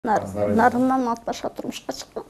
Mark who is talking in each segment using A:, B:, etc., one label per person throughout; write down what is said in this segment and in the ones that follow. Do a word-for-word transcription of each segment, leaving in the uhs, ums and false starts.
A: Нарындан алып баша турмушка чыккан.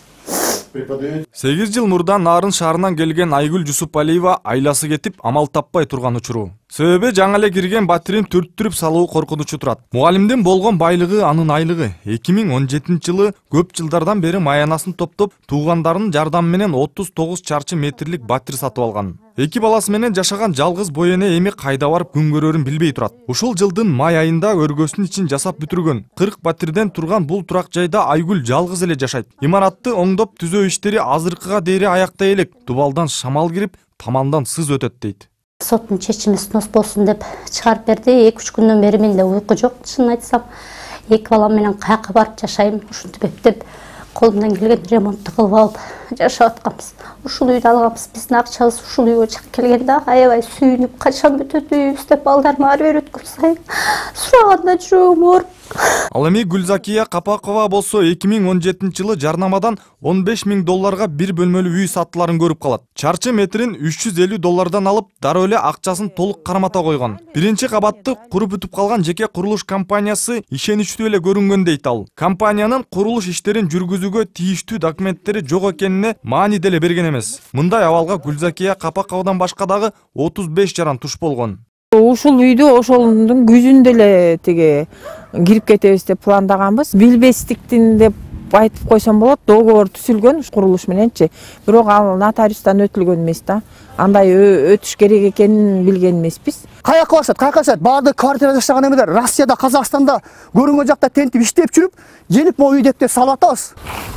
B: сегиз жыл мурда Нарын шаарынан келген Айгүл Жусупалиева айласы кетип, амал таппай турган учуру. Себеби жаңы эле кирген батирин түрттүрүп салуу коркунучу турат. Мугалимдин болгон байлыгы анын айлыгы. эки миң он жетинчи жылы көп жылдардан бери маянасын топтоп, туугандарынын жардамы менен отуз тогуз чарчы метрлик батир сатып алган. Эки баласы менен жашаган жалгыз боене эми кайда барып күн көрөрүн билбей турат. Ушул жылдын май айында өргөсүн ичин жасап бүтүргөн. кырк батирден турган бул турак жайда Айгүл жалгыз эле жашайт. Имаратты оңдоп түзөө иштери азыркыга дейри аяктай элек. Дубалдан шамал кирип, тамандан сыз өтөт дейт.
A: Соттун чечими снос болсун деп чыгарып берди. эки үч күндөн бери менде уйку жок, чынын айтсам. Эки балам менен каяка барып жашайм, ушинтип эптеп колумдан келген ремонтту кылып алып жашап атканбыз. Ушул үйдү алганбыз. Биздин акчабыз ушул үйгө чыгып келгенде аябай сүйүнүп, качан бүтөт үйүбүз деп балдарыма ары бери өткөн сайын сураганда жүрөгүм ооруп.
B: Ал эми Гүлзакия Капакова болсо эки миң он жетинчи жылы жарнамадан он беш миң долларга бир бөлмөлүү үй сатыларын көрүп калат. Чарчы метрин үч жүз элүү доллардан алып, дароо эле акчасын толук кармата койгон. Биринчи кабатты куруп бүтүп калган жеке курулуш компаниясы ишеничтүү эле көрүнгөн дейт ал. Компаниянын курулуш иштерин жүргүзүүгө тийиштүү документтери жок экенине маани деле берген эмес. Мындай абалга Гүлзакия Капаковадан башка дагы отуз беш жаран туш болгон.
C: Ушул үйдү ошолдун күзүндө эле тиги кирип кетебиз деп пландаганбыз. Билбестиктин деп айтып койсом болот. Договор түзүлгөн курулуш мененчи. Бирок ал нотариустан өтүлгөн эмес да. Андай өтүш керек экенин билген эмеспиз.
D: Каяка башат, каяка башат. Баардык квартира жашаган эмелер Россияда, Казакстанда көрүнгөн жакта тентип иштеп жүрүп, желип могу үй деп салып атабыз.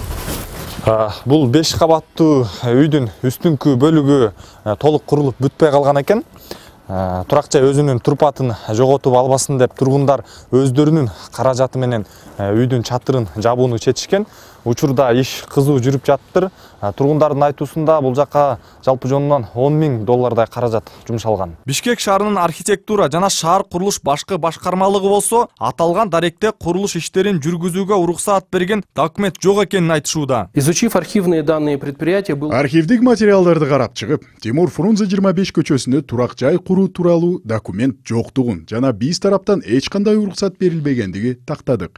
B: Бул беш кабаттуу үйдүн үстүңкү бөлүгү толук курулуп бүтпөй калган экен. Турак жай өзүнүн турпатын жоготуп албасын деп тургундар өздөрүнүн каражаты менен үйдүн чатырын жабууну чечишкен. Учурда иш кызуу жүрүп жатыптыр. Тургундардын айтуусунда бул жакка жалпы жонунан он миң доллардай каражат жумшалган. Бишкек шаарынын архитектура жана шаар курулуш башкы башкармалыгы болсо, аталган даректе курулуш иштерин жүргүзүүгө уруксаат берген документ жок экенин айтышууда.
E: Изучив архивные данные предприятия, был
F: архивдик материалдарды карап чыгып, Тимур Фрунзе жыйырма беш көчөсүндө турак жай куруу тууралуу документ жоктугун жана биз тараптан эч кандай уруксат берилбегендиги тактадык.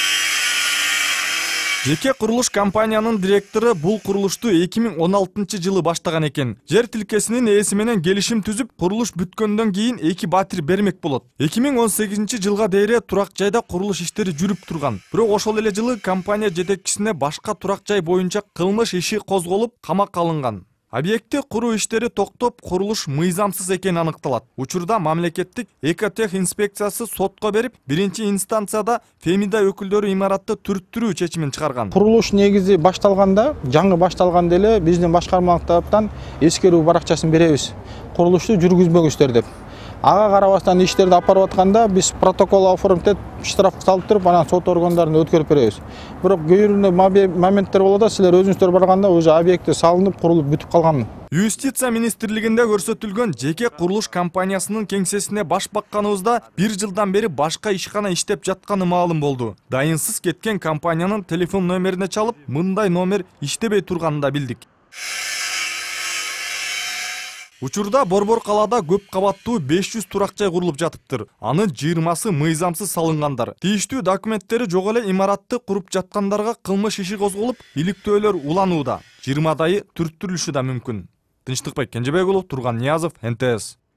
B: Жеке курулуш компаниянын директору бул курулушту эки миң он алтынчы жылы баштаган экен. Жер тилкесинин ээси менен келишим түзүп, курулуш бүткөндөн кийин эки батир бермек болот. эки миң он сегизинчи жылга дейре турак жайда курулуш иштери жүрүп турган. Бирок ошол эле жылы компания жетекчисине башка турак жай боюнча кылмыш иши козголуп, камакка алынган. Объектти куруу иштери токтоп, курулуш мыйзамсыз экени аныкталат. Учурда мамлекеттик экотех инспекциясы сотко берип, биринчи инстанцияда Фемида өкүлдөрү имаратты түрттүрүү чечимин чыгарган.
G: Курулуш негизи башталганда, жаңы башталганда эле биздин башкармалык тараптан эскерүү баракчасын беребиз. Курулушту жүргүзбөгүздөр деп. Ага карабастан иштерди алып барып атканда биз протокол оформтеп, штраф салып туруп, анан сот органдарына өткөрүп беребиз. Бирок көйүрүнө моменттер болот да, силер өзүңүздөр барганда уже объекти салынып, курулуп бүтүп калган.
B: Юстиция министрлигинде көрсөтүлгөн жеке курулуш компаниясынын кеңсесине баш бакканыбызда бир жылдан бери башка ишкана иштеп жатканы маалым болду. Дайынсыз кеткен компаниянын телефон номерине чалып, мындай номер иштебей турганын да билдик. Учурда Борбор калаада көп кабаттуу беш жүз турак жай курулуп жатыптыр. Анын жыйырмасы мыйзамсыз салынгандар. Тийиштүү документтери жок эле имаратты куруп жаткандарга кылмыш иши козголуп, иликтөөлөр уланууда. жыйырмадайы түрттүрүлүшү да мүмкүн. Тынчтыкбек Кенжебек уулу, Турган Ниязов, эн тэ эс.